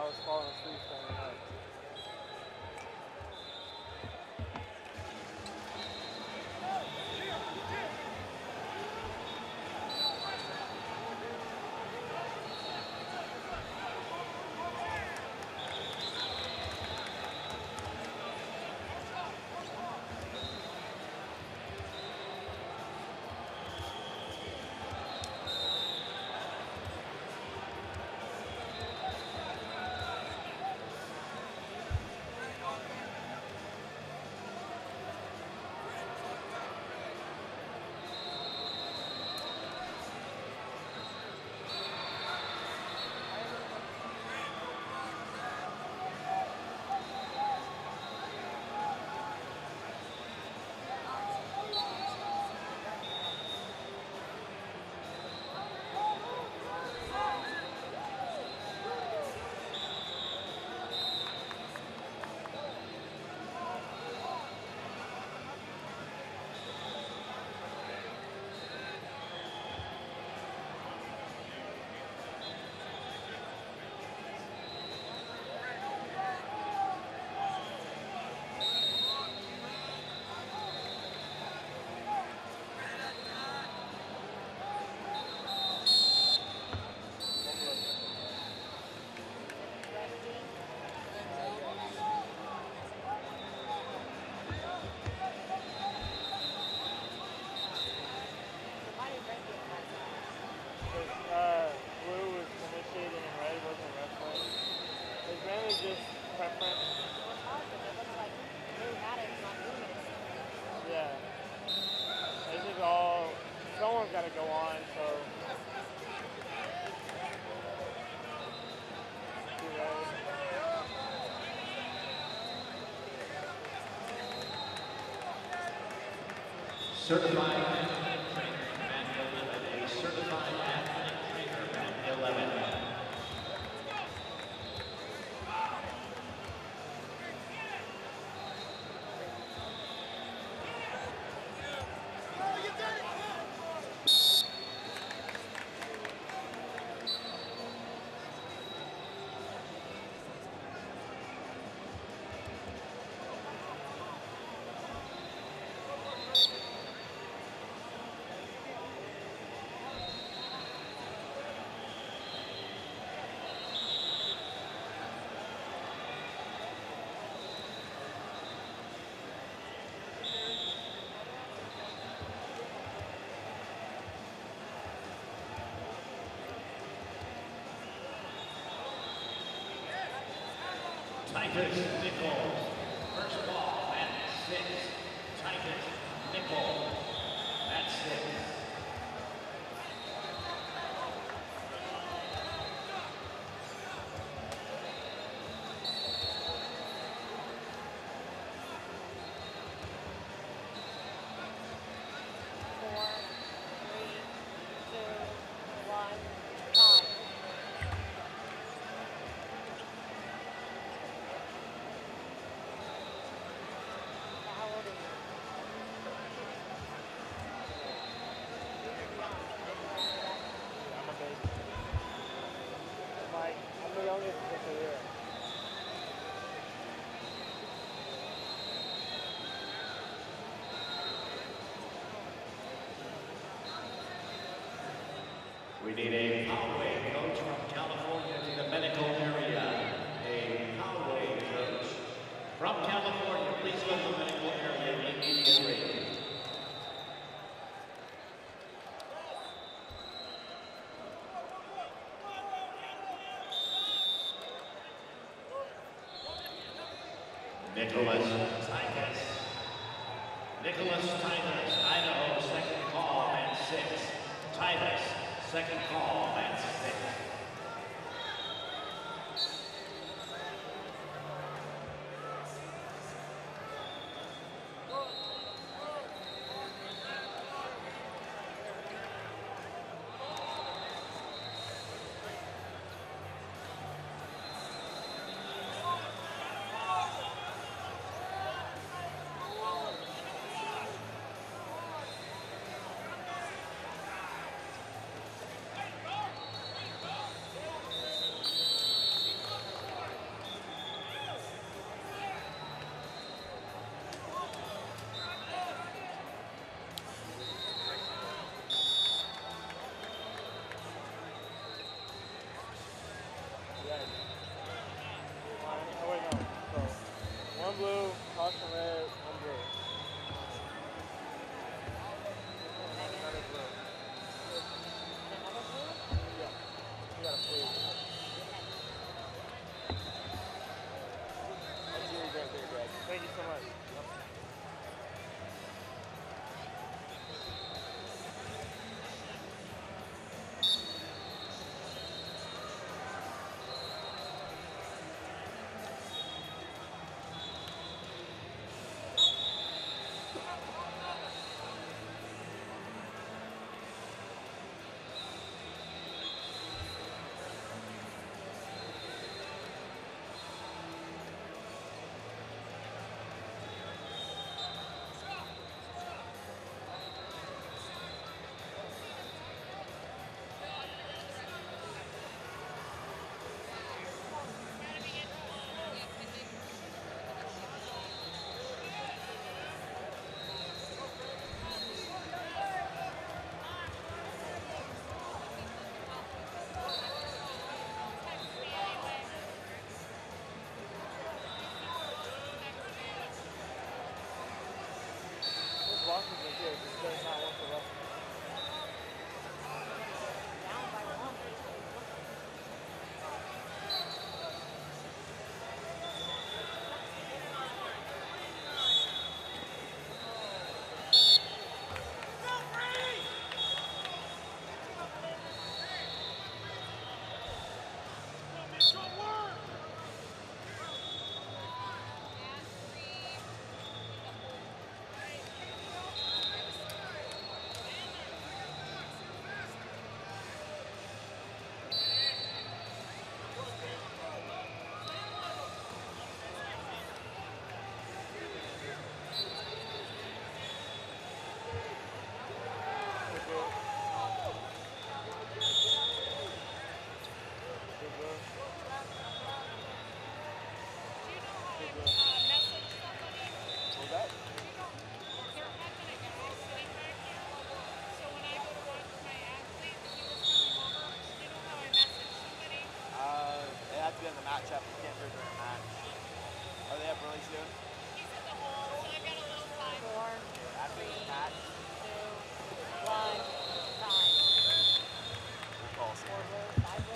was falling asleep standing up. Blue was initiating and red wasn't red flag. It's mainly just preference. Yeah. This is all, someone's got to go on, so. Certified athletic trainer, band 11. A certified athletic trainer, band 11. Titus Nichols, first ball at 6. Titus Nichols at 6. I'm the youngest in the career. We need a Poway coach from California to the medical area. A Poway coach from California, please go to the medical area immediately. Nicholas Titus. Nicholas Titus, Idaho, second call at 6. Titus, second call at 6. Thank you so much. This Washington here just does not want to rush. Down by one. Good girl. Good girl. Do you know how Good I girl. message somebody? What's that? There had been a guy sitting back here. So when I go to watch my athlete, he was coming over. Do you know how I message somebody? It has to be on the matchup. You can't do it during a match. Are they up really soon? He's in the hole, so I've got a little time. 4, After the 3, match, 2, 1, time. we'll call soon. Forward, 5